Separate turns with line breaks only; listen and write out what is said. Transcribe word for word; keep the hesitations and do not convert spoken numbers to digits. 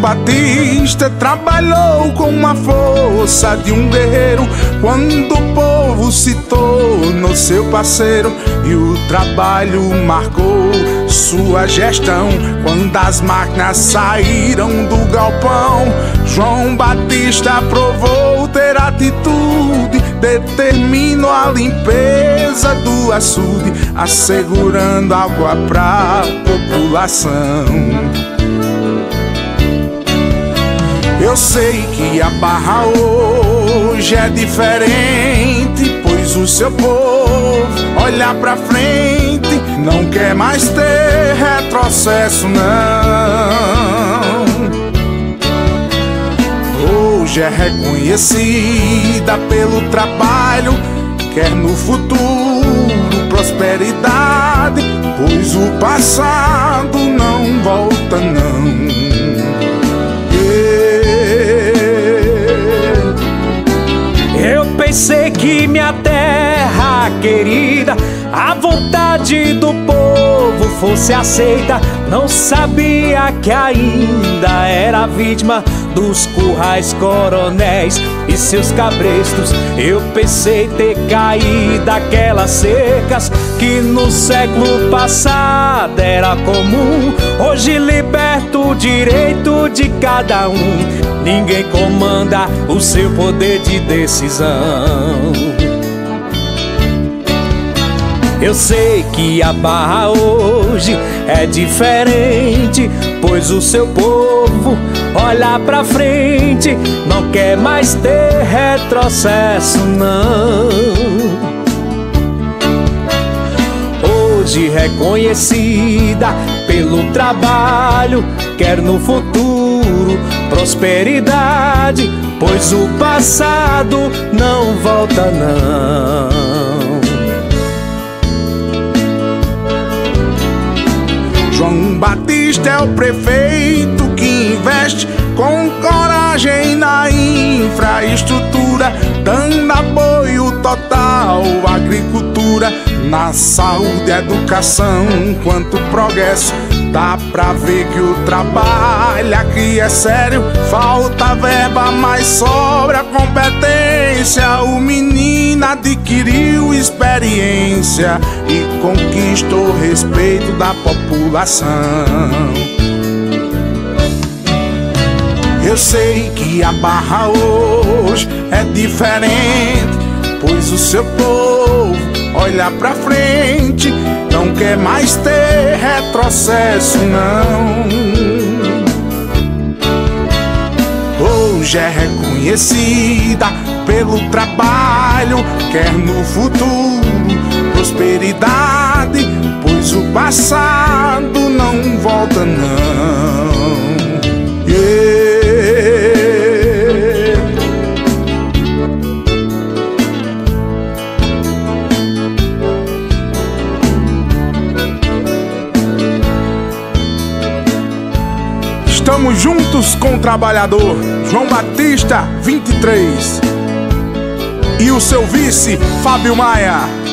Batista trabalhou com a força de um guerreiro quando o povo se tornou seu parceiro, e o trabalho marcou sua gestão. Quando as máquinas saíram do galpão, João Batista provou ter atitude, determinou a limpeza do açude, assegurando água pra população. Eu sei que a Barra hoje é diferente, pois o seu povo olha pra frente, não quer mais ter retrocesso, não. Hoje é reconhecida pelo trabalho, quer no futuro prosperidade, pois o passado não volta, não.
Eu pensei que minha terra querida, a vontade do povo fosse aceita. Não sabia que ainda era vítima dos currais coronéis e seus cabrestos. Eu pensei ter caído aquelas secas que no século passado era comum. Hoje liberto o direito de cada um, ninguém comanda o seu poder de decisão. Eu sei que a Barra hoje é diferente, pois o seu povo olha pra frente, não quer mais ter retrocesso, não. Hoje reconhecida pelo trabalho, quer no futuro prosperidade, pois o passado não volta, não.
João Batista é o prefeito que investe com coragem na infraestrutura, dando apoio total à agricultura, na saúde, educação, quanto progresso. Dá pra ver que o trabalho aqui é sério, falta verba, mas sobra competência. O menino adquiriu experiência e conquistou o respeito da população. Eu sei que a Barra hoje é diferente, pois o seu povo olha pra frente, não quer mais ter retrocesso, não. Hoje é reconhecida pelo trabalho, quer no futuro prosperidade, pois o passado não volta, não. Yeah. Estamos juntos com o trabalhador. João Batista, vinte e três. E o seu vice, Fábio Maia.